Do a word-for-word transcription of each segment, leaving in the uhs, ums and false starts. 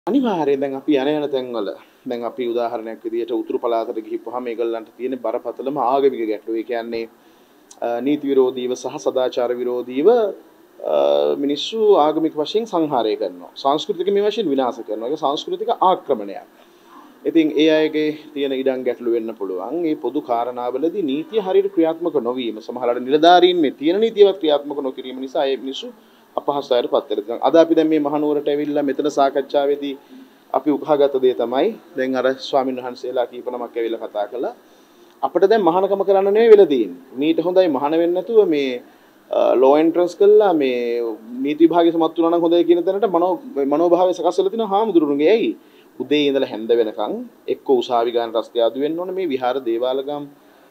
අනිවාර්යයෙන් දැන් අපි යන යන තැන්වල දැන් අපි උදාහරණයක් විදිහට උතුරු පළාතට ගිහිපුවාම මේගොල්ලන්ට තියෙන බරපතලම ආගමික ගැටලුව. ඒ කියන්නේ නීති විරෝධීව සහ සදාචාර විරෝධීව මිනිස්සු ආගමික වශයෙන් සංහාරය කරනවා. සංස්කෘතික මේ වශයෙන් විනාශ කරනවා. ඒක සංස්කෘතික ආක්‍රමණයක්. ඉතින් ඒ අයගේ තියෙන ඉඩම් ගැටලු වෙන්න පුළුවන්. මේ පොදු කාරණාවලදී නීතිය හරියට ක්‍රියාත්මක නොවීම සමහරවිට නිලධාරීන් මේ තියෙන නීතියවත් ක්‍රියාත්මක නොකිරීම නිසා ඒ මිනිස්සු අපහසුතාවයට පත් වෙනවා. අද අපි දැන් මේ මහනුවරට ඇවිල්ලා මෙතන සාකච්ඡාවේදී අපි උකහාගත දේ තමයි දැන් අර ස්වාමීන් වහන්සේලා කීප නමක් ඇවිල්ලා කතා කළා. අපිට දැන් මහානකම කරන්න නෙවෙයි වෙලා තියෙන්නේ. මීට හොඳයි මහාන වෙන්නේ නැතුව මේ ලෝ එන්ට්‍රන්ස් කළා මේ නීති විභාගයේ සමත් වුණා නම් හොඳයි කියන තැනට මනෝ මනෝභාවය සකස් වෙලා තියෙනවා හාමුදුරුවන්ගේ. ඇයි? උදේ ඉඳලා හැන්ද වෙනකන් එක්ක උසාවි ගාන රස්තිය ආදු වෙන්න ඕනේ මේ විහාර දේවාලගම්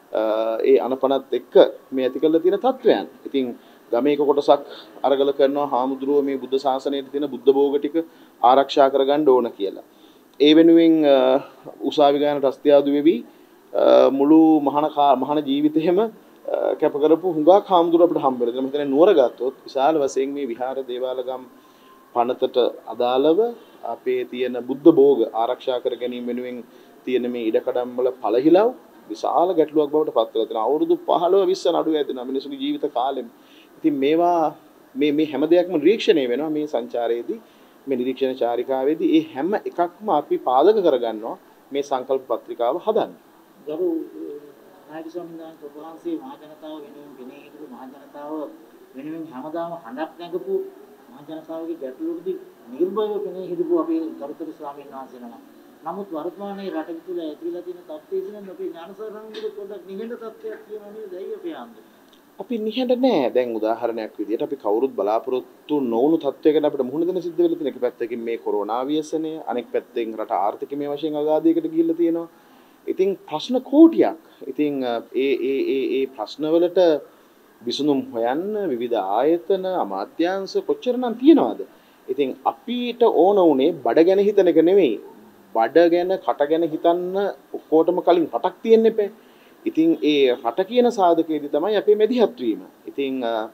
ඒ අනපනත් එක්ක මේ ඇති කරලා තියෙන තත්වයන්. ඉතින් ගමේක කොටසක් අරගල කරනවා හාමුදුරුවෝ මේ බුද්ධ ශාසනයේ තියෙන බුද්ධ භෝග ටික ආරක්ෂා කරගන්න ඕන කියලා. ඒ වෙනුවෙන් උසාවි ගාන රස්තිය ආදු වෙවි මුළු මහාන මහාන ජීවිතේම කැප කරපු හුඟක් හාමුදුරුවෝ අපිට හම්බ වෙලා. මම හිතන්නේ නුවර ගත්තොත් විශාල වශයෙන් මේ විහාර දේවාලගම් පනතට අදාළව අපේ තියෙන බුද්ධ භෝග ආරක්ෂා කර ගැනීම වෙනුවෙන් තියෙන මේ ඉඩකඩම් වල පළහිලව් විශාල ගැටලුවක් බවට පත් වෙලා තියෙනවා. අවුරුදු පහළොව විස්ස නඩු ඇදෙනවා මිනිසුගේ ජීවිත කාලෙම. ඉතින් මේවා මේ මේ හැම දෙයක්ම නිරීක්ෂණය වෙනවා මේ සංචාරයේදී මේ නිරීක්ෂණ චාරිකාවේදී ඒ හැම එකක්ම අපි පාදක කරගන්නවා මේ සංකල්ප පත්‍රිකාව හදන්න. ගරු නායක ස්වාමීන් වහන්සේ මහ ජනතාව වෙනුවෙන් ගෙනේ හිටපු මහ ජනතාව වෙනුවෙන් හැමදාම හඬක් නැගපු මහ ජනතාවගේ ගැටලුවකදී නිර්භයව ගෙනේ හිටපු අපේ ගරුතර ස්වාමීන් වහන්සේ නමක්. නමුත් වර්තමානයේ රට තුළ ඇතිවලා තියෙන තත්ත්වය ඉතින් අපේ ඥානසාරංගල පොඩ්ඩක් නිහඬ තත්ත්වයක් කියනවා නේද? ඇයි අපේ ආන්දර? අපි නිහඬ නෑ. දැන් උදාහරණයක් විදිහට අපි කවුරුත් බලාපොරොත්තු නොවුණු තත්ත්වයකට අපිට මුහුණ දෙන්න සිද්ධ වෙලා තියෙන එක පැත්තකින් මේ කොරෝනා ව්‍යසනය, අනෙක් පැත්තෙන් රට ආර්ථිකමය වශයෙන් අගාධයකට ගිහිල්ලා තියෙනවා. ඉතින් ප්‍රශ්න කෝටියක්. ඉතින් ඒ ඒ ඒ ඒ ප්‍රශ්නවලට විසඳුම් හොයන්න විවිධ ආයතන, අමාත්‍යාංශ කොච්චරනම් තියනවද? ඉතින් අපිට ඕන උනේ බඩ ගැන හිතන එක නෙවෙයි. බඩ ගැන, කට ගැන හිතන්න ඔක්කොටම කලින් රටක් තියෙන්න එපේ. ඉතින් ඒ රට කියන සාධකයේදී තමයි අපේ මැදිහත් වීම. ඉතින්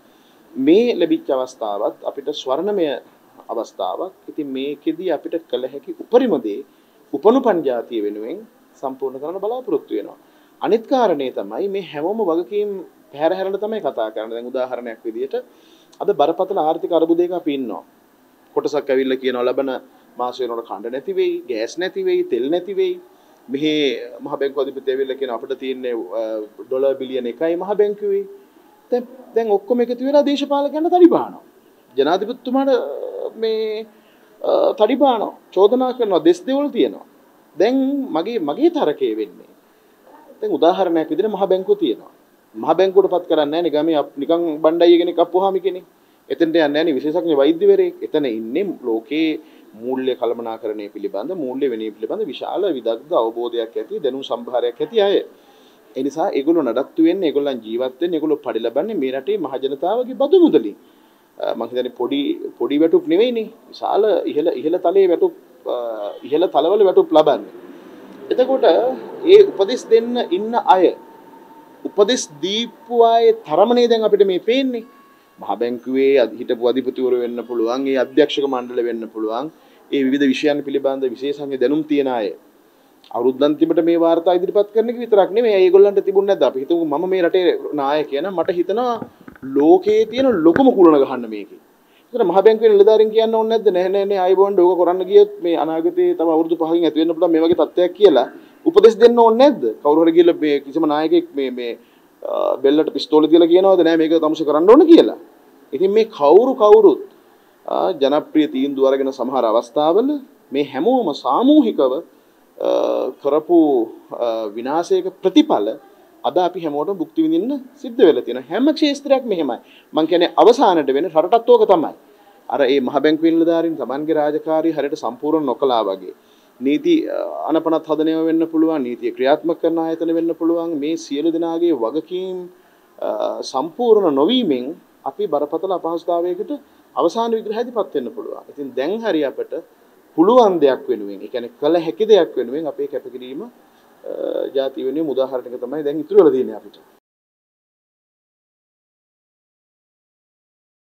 මේ ලැබිච්ච අවස්ථාවත් අපිට ස්වර්ණමය අවස්ථාවක්. ඉතින් මේකෙදී අපිට කළ හැකි උපරිම දේ උපනුපන් ජාතිය වෙනුවෙන් සම්පූර්ණ කරන්න බලාපොරොත්තු වෙනවා. අනිත් කාරණේ තමයි මේ හැමෝම වගකීම් පැහැර හැරලා තමයි කතා කරන්නේ. දැන් උදාහරණයක් විදිහට අද බරපතල ආර්ථික අර්බුදයක අපි ඉන්නවා. කොටසක් ඇවිල්ලා කියනවා ලබන මාස වෙනකොට කණ්ඩ නැති වෙයි, ගෑස් නැති වෙයි, තෙල් නැති වෙයි. මෙහි මහ බැංකුව අධිපති ඇවිල්ලා කියන අපිට තියෙන්නේ ඩොලර් බිලියන එකයි මහ බැංකුවේ. දැන් දැන් ඔක්කොම එකතු වෙලා දේශපාලකයන්ට තඩි පානවා. ජනාධිපතිතුමාට මේ තඩි පානවා. චෝදනා කරනවා, දෙස් දෙවල් තියෙනවා. දැන් මගේ මගේ තරකේ වෙන්නේ. දැන් උදාහරණයක් විදිහට මහ බැංකුව තියෙනවා. මහ බැංකුවට පත් කරන්නේ නැහැ නේ ගමේ නිකන් බණ්ඩායිය කෙනෙක් අප්පුවාම කෙනෙක්. එතනට යන්නේ නැහැ නේ විශේෂඥ වෛද්‍යවරයෙක්. එතන ඉන්නේ ලෝකේ මූල්‍ය කළමනාකරණය පිළිබඳ මූල්‍ය වෙනීම පිළිබඳ විශාල විදග්ධ අවබෝධයක් ඇති දැනුම් සම්භාරයක් ඇති අය. ඒ නිසා ඒගොල්ලෝ නඩත්තු වෙන්නේ, ඒගොල්ලන් ජීවත් වෙන්නේ, ඒගොල්ලෝ පඩි ලබන්නේ මේ රටේ මහ ජනතාවගේ බදු මුදලින්. මම හිතන්නේ පොඩි පොඩි වැටුප් නෙවෙයිනේ. විශාල ඉහළ ඉහළ තලයේ වැටුප් ඉහළ තලවල වැටුප් ලබන්නේ. එතකොට ඒ උපදෙස් දෙන්න ඉන්න අය උපදෙස් දීපු අය තරමනේ දැන් අපිට මේ පේන්නේ. මහ බැංකුවේ හිටපු අධිපතිවරු වෙන්න පුළුවන්, ඒ අධ්‍යක්ෂක මණ්ඩල වෙන්න පුළුවන්, ඒ විවිධ විෂයන් පිළිබඳ විශේෂඥ දැනුම් තියන අය. අවුරුද්දන්තිමට මේ වාර්තා ඉදිරිපත් කරන එක විතරක් නෙමෙයි. ඒගොල්ලන්ට තිබුණ නැද්ද? අපි හිතමු මම මේ රටේ නායකයා නම් මට හිතනවා ලෝකයේ තියෙන ලොකුම කුලන ගහන්න මේකේ. ඒතර මහ බැංකුවේ නිලධාරීන් කියන්න ඕනේ නැද්ද? නැහැ නැහැ නේ ආයිබෝන්ඩ් ඕක කරන්න ගියොත් මේ අනාගතේ තව අවුරුදු පහකින් ඇති වෙන්න පුළුවන් මේ වගේ තත්ත්වයක් කියලා උපදෙස් දෙන්න ඕනේ නැද්ද? කවුරු හරි ගිහලා මේ කිසිම නායකයෙක් මේ මේ බෙල්ලට පිස්තෝලේ තියලා කියනවද නෑ මේක තමුසෙ කරන්න ඕන කියලා. ඉතින් මේ කවුරු කවුරුත් ජනප්‍රිය තීන්දුව අරගෙන සමහර අවස්ථාවල මේ හැමෝම සාමූහිකව කරපු විනාශයක ප්‍රතිඵල අද අපි හැමෝටම භුක්ති විඳින්න සිද්ධ වෙලා තියෙනවා. හැම ක්ෂේත්‍රයක්ම මෙහෙමයි. මම කියන්නේ අවසානට වෙන රටටත් ඕක තමයි. අර ඒ මහ බැංකුවේ නිලධාරීන් Tamanගේ රාජකාරිය හරියට සම්පූර්ණ නොකළා වගේ. නීති අනපනත් හදනව වෙන්න පුළුවන්, නීතිය ක්‍රියාත්මක කරන ආයතන වෙන්න පුළුවන්. මේ සියලු දෙනාගේ වගකීම් සම්පූර්ණ නොවීමෙන් අපි බරපතල අපහසුතාවයකට අවසාන විග්‍රහයටපත් වෙන්න පුළුවන්. ඉතින් දැන් හරි අපිට පුළුවන් දෙයක් වෙනුවෙන්, ඒ කියන්නේ කළ හැකි දෙයක් වෙනුවෙන් අපේ කැපකිරීම ජාතිය වෙනුවෙන් උදාහරණයක තමයි දැන් ඉතුරු වෙලා තියෙන්නේ අපිට.